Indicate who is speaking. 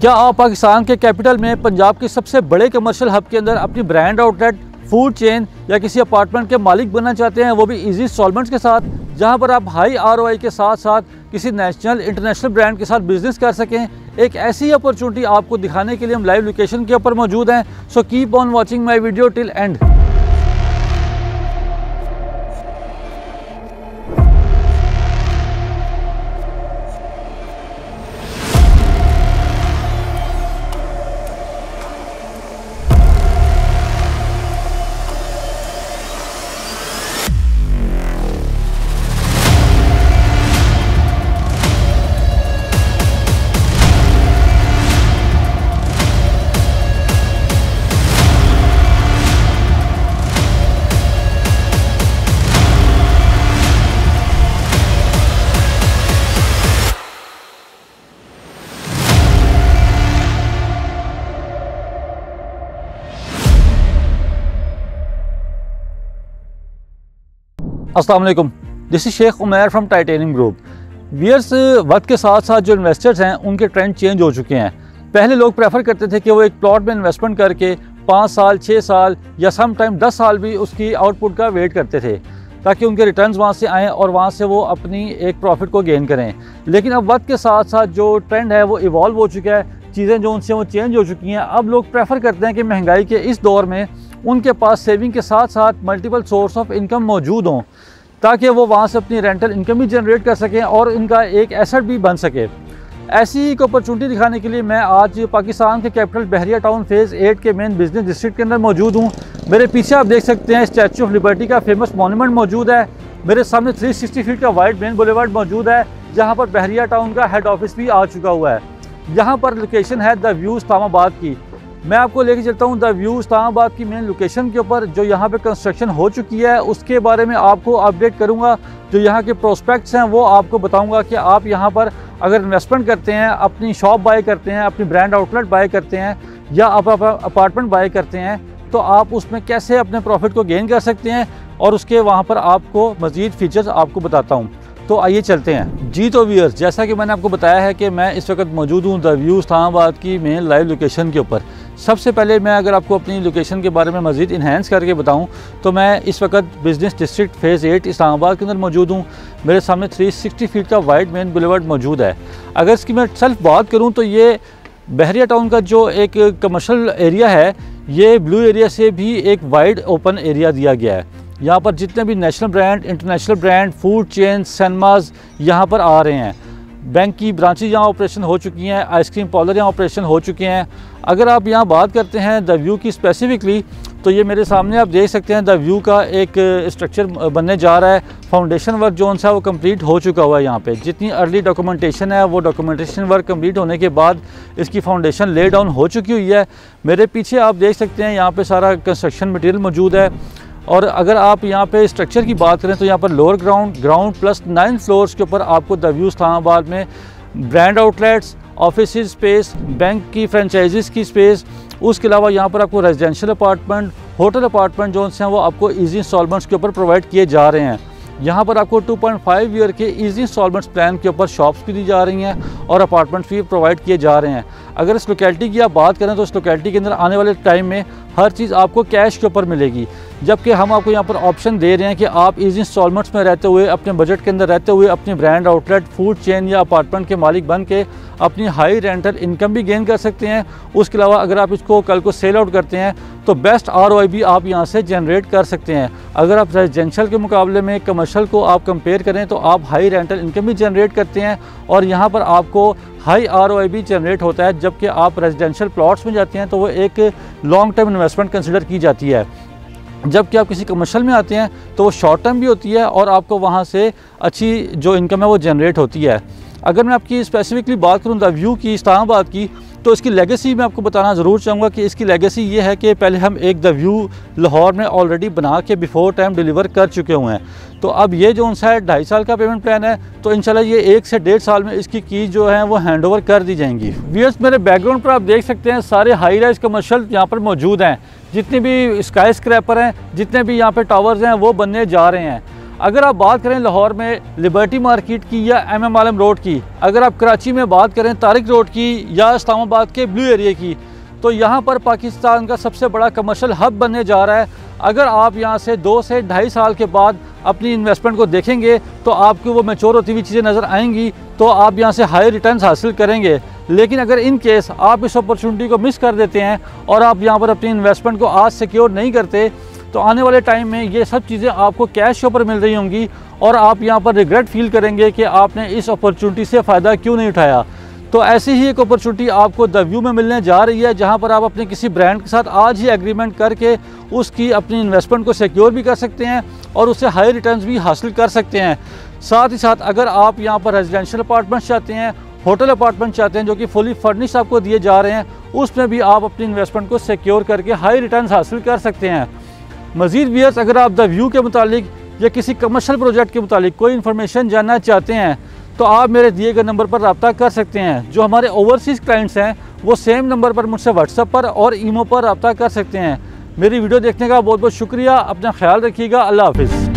Speaker 1: क्या आप पाकिस्तान के कैपिटल में पंजाब के सबसे बड़े कमर्शियल हब के अंदर अपनी ब्रांड आउटलेट, फूड चेन या किसी अपार्टमेंट के मालिक बनना चाहते हैं, वो भी इजी इंस्टॉलमेंट्स के साथ, जहां पर आप हाई आरओआई के साथ साथ किसी नेशनल इंटरनेशनल ब्रांड के साथ बिजनेस कर सकें। एक ऐसी अपॉर्चुनिटी आपको दिखाने के लिए हम लाइव लोकेशन के ऊपर मौजूद हैं। So keep on watching my video till end. अस्सलाम वालेकुम, this is Sheikh Umair from Titanium Group. Viewers, वक्त के साथ साथ जो इन्वेस्टर्स हैं उनके ट्रेंड चेंज हो चुके हैं। पहले लोग प्रेफर करते थे कि वो एक प्लॉट में इन्वेस्टमेंट करके 5 साल 6 साल या सम टाइम 10 साल भी उसकी आउटपुट का वेट करते थे ताकि उनके रिटर्न्स वहाँ से आएँ और वहाँ से वो अपनी एक प्रॉफिट को गेन करें। लेकिन अब वक्त के साथ साथ जो ट्रेंड है वो इवॉल्व हो चुका है, चीज़ें जो उनसे वो चेंज हो चुकी हैं। अब लोग प्रेफर करते हैं कि महंगाई के इस दौर में उनके पास सेविंग के साथ साथ मल्टीपल सोर्स ऑफ इनकम मौजूद हों ताकि वो वहाँ से अपनी रेंटल इनकम भी जनरेट कर सकें और इनका एक एसेट भी बन सके। ऐसी ही एक अपॉर्चुनिटी दिखाने के लिए मैं आज पाकिस्तान के कैपिटल बहरिया टाउन फेज़ 8 के मेन बिजनेस डिस्ट्रिक्ट के अंदर मौजूद हूँ। मेरे पीछे आप देख सकते हैं स्टैचू ऑफ लिबर्टी का फेमस मॉन्यूमेंट मौजूद है। मेरे सामने 360 फीट का वाइड मेन बुलेवार्ड मौजूद है जहाँ पर बहरिया टाउन का हेड ऑफिस भी आ चुका हुआ है। यहाँ पर लोकेशन है द व्यू इस्लामाबाद की। मैं आपको लेके चलता हूँ द व्यू इस्लामाबाद की मेन लोकेशन के ऊपर। जो यहाँ पे कंस्ट्रक्शन हो चुकी है उसके बारे में आपको अपडेट करूँगा। जो यहाँ के प्रोस्पेक्ट्स हैं वो आपको बताऊँगा कि आप यहाँ पर अगर इन्वेस्टमेंट करते हैं, अपनी शॉप बाय करते हैं, अपनी ब्रांड आउटलेट बाय करते हैं या आप अपार्टमेंट बाय करते हैं तो आप उसमें कैसे अपने प्रॉफिट को गेन कर सकते हैं और उसके वहाँ पर आपको मज़ीद फीचर्स आपको बताता हूँ। तो आइए चलते हैं जी। तो व्यूअर्स, जैसा कि मैंने आपको बताया है कि मैं इस वक्त मौजूद हूँ द व्यू इस्लामाबाद की मेन लाइव लोकेशन के ऊपर। सबसे पहले मैं अगर आपको अपनी लोकेशन के बारे में मज़ीद इन्हेंस करके बताऊं तो मैं इस वक्त बिज़नेस डिस्ट्रिक्ट फेज़ 8 इस्लामाबाद के अंदर मौजूद हूं। मेरे सामने 360 फीट का वाइड मेन बुलेवार्ड मौजूद है। अगर इसकी मैं सेल्फ बात करूं तो ये बहरिया टाउन का जो एक कमर्शल एरिया है, ये ब्लू एरिया से भी एक वाइड ओपन एरिया दिया गया है। यहाँ पर जितने भी national brand, international brand, food chain, cinemas यहाँ पर आ रहे हैं। बैंक की ब्रांचेज यहाँ ऑपरेशन हो चुकी हैं, आइसक्रीम पार्लर यहाँ ऑपरेशन हो चुके हैं। अगर आप यहाँ बात करते हैं द व्यू की स्पेसिफिकली तो ये मेरे सामने आप देख सकते हैं द व्यू का एक स्ट्रक्चर बनने जा रहा है। फाउंडेशन वर्क जो सा वो कंप्लीट हो चुका हुआ है। यहाँ पे जितनी अर्ली डॉक्यूमेंटेशन है वो डॉक्यूमेंटेशन वर्क कंप्लीट होने के बाद इसकी फाउंडेशन ले डाउन हो चुकी हुई है। मेरे पीछे आप देख सकते हैं यहाँ पर सारा कंस्ट्रक्शन मटीरियल मौजूद है। और अगर आप यहाँ पे स्ट्रक्चर की बात करें तो यहाँ पर लोअर ग्राउंड प्लस 9 फ्लोर्स के ऊपर आपको द व्यू इस्लामाबाद में brand outlets, office space, bank की फ्रेंचाइजीज़ की स्पेस, उसके अलावा यहाँ पर आपको रेजिडेंशियल अपार्टमेंट, होटल अपार्टमेंट जो हैं वो आपको ईजी इंस्टॉलमेंट्स के ऊपर प्रोवाइड किए जा रहे हैं। यहाँ पर आपको 2.5 ईयर के ईजी इंस्टॉलमेंट्स प्लान के ऊपर शॉप्स भी दी जा रही हैं और अपार्टमेंट्स भी प्रोवाइड किए जा रहे हैं। अगर इस लोकेलिटी की आप बात करें तो इस लोकेलिटी के अंदर आने वाले टाइम में हर चीज़ आपको कैश के ऊपर मिलेगी, जबकि हम आपको यहाँ पर ऑप्शन दे रहे हैं कि आप इजी इंस्टॉलमेंट्स में रहते हुए, अपने बजट के अंदर रहते हुए अपनी ब्रांड आउटलेट, फूड चेन या अपार्टमेंट के मालिक बन के अपनी हाई रेंटल इनकम भी गेन कर सकते हैं। उसके अलावा अगर आप इसको कल को सेल आउट करते हैं तो बेस्ट आरओआई भी आप यहाँ से जनरेट कर सकते हैं। अगर आप रेजिडेंशियल के मुकाबले में कमर्शियल को आप कंपेयर करें तो आप हाई रेंटल इनकम भी जनरेट करते हैं और यहाँ पर आपको हाई आरओआई भी जनरेट होता है। जबकि आप रेजिडेंशियल प्लॉट्स में जाते हैं तो वो एक लॉन्ग टर्म इन्वेस्टमेंट कंसिडर की जाती है, जबकि आप किसी कमर्शियल में आते हैं तो वो शॉर्ट टर्म भी होती है और आपको वहाँ से अच्छी जो इनकम है वो जनरेट होती है। अगर मैं आपकी स्पेसिफिकली बात करूँ द व्यू की इस्लामाबाद की तो इसकी लेगेसी मैं आपको बताना ज़रूर चाहूँगा कि इसकी लेगेसी ये है कि पहले हम एक द व्यू लाहौर में ऑलरेडी बना के बिफोर टाइम डिलीवर कर चुके हुए हैं। तो अब ये जो उनसा है 2.5 साल का पेमेंट प्लान है, तो इंशाल्लाह ये 1 से 1.5 साल में इसकी कीज जो है वो हैंड ओवर कर दी जाएंगी। व्यूअर्स, मेरे बैकग्राउंड पर आप देख सकते हैं सारे हाई राइज कमर्शियल यहाँ पर मौजूद हैं। जितने भी स्काई स्क्रैपर हैं, जितने भी यहाँ पर टावर्स हैं वो बनने जा रहे हैं। अगर आप बात करें लाहौर में लिबर्टी मार्केट की या MM आलम रोड की, अगर आप कराची में बात करें तारिक रोड की या इस्लामाबाद के ब्लू एरिया की, तो यहाँ पर पाकिस्तान का सबसे बड़ा कमर्शियल हब बनने जा रहा है। अगर आप यहाँ से 2 से 2.5 साल के बाद अपनी इन्वेस्टमेंट को देखेंगे तो आपको वो मैच्योर होती हुई चीज़ें नज़र आएंगी, तो आप यहाँ से हाई रिटर्न्स हासिल करेंगे। लेकिन अगर इन केस आप इस अपॉर्चुनिटी को मिस कर देते हैं और आप यहाँ पर अपनी इन्वेस्टमेंट को आज सिक्योर नहीं करते, तो आने वाले टाइम में ये सब चीज़ें आपको कैश के ऊपर मिल रही होंगी और आप यहाँ पर रिग्रेट फील करेंगे कि आपने इस अपॉर्चुनिटी से फ़ायदा क्यों नहीं उठाया। तो ऐसी ही एक अपॉर्चुनिटी आपको द व्यू में मिलने जा रही है, जहाँ पर आप अपने किसी ब्रांड के साथ आज ही एग्रीमेंट करके उसकी अपनी इन्वेस्टमेंट को सिक्योर भी कर सकते हैं और उससे हाई रिटर्न्स भी हासिल कर सकते हैं। साथ ही साथ अगर आप यहाँ पर रेजिडेंशियल अपार्टमेंट्स चाहते हैं, होटल अपार्टमेंट चाहते हैं जो कि फुली फर्निश्ड आपको दिए जा रहे हैं, उसमें भी आप अपनी इन्वेस्टमेंट को सिक्योर करके हाई रिटर्न्स हासिल कर सकते हैं। मज़ीद व्यूअर्स, अगर आप द व्यू के मुतालिक या किसी कमर्शियल प्रोजेक्ट के मुतालिक कोई इन्फॉर्मेशन जानना चाहते हैं तो आप मेरे दिए गए नंबर पर रब्ता कर सकते हैं। जो हमारे ओवरसीज़ क्लाइंट्स हैं वो सेम नंबर पर मुझसे व्हाट्सएप पर और ईमो पर रब्ता कर सकते हैं। मेरी वीडियो देखने का बहुत बहुत शुक्रिया। अपना ख्याल रखिएगा। अल्लाह हाफिज़।